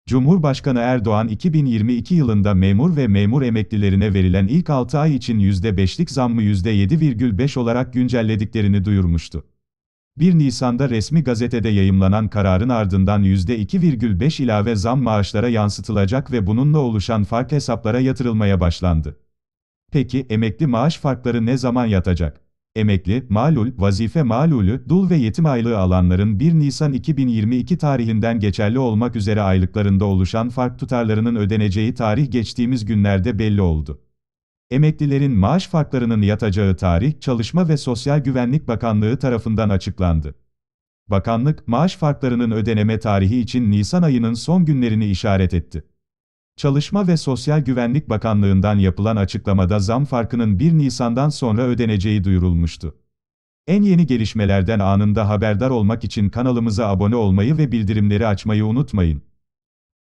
Cumhurbaşkanı Erdoğan 2022 yılında memur ve memur emeklilerine verilen ilk 6 ay için %5'lik zammı %7,5 olarak güncellediklerini duyurmuştu. 1 Nisan'da resmi gazetede yayımlanan kararın ardından %2,5 ilave zam maaşlara yansıtılacak ve bununla oluşan fark hesaplara yatırılmaya başlandı. Peki, emekli maaş farkları ne zaman yatacak? Emekli, malul, vazife malulü, dul ve yetim aylığı alanların 1 Nisan 2022 tarihinden geçerli olmak üzere aylıklarında oluşan fark tutarlarının ödeneceği tarih geçtiğimiz günlerde belli oldu. Emeklilerin maaş farklarının yatacağı tarih, Çalışma ve Sosyal Güvenlik Bakanlığı tarafından açıklandı. Bakanlık, maaş farklarının ödeneme tarihi için Nisan ayının son günlerini işaret etti. Çalışma ve Sosyal Güvenlik Bakanlığı'ndan yapılan açıklamada zam farkının 1 Nisan'dan sonra ödeneceği duyurulmuştu. En yeni gelişmelerden anında haberdar olmak için kanalımıza abone olmayı ve bildirimleri açmayı unutmayın.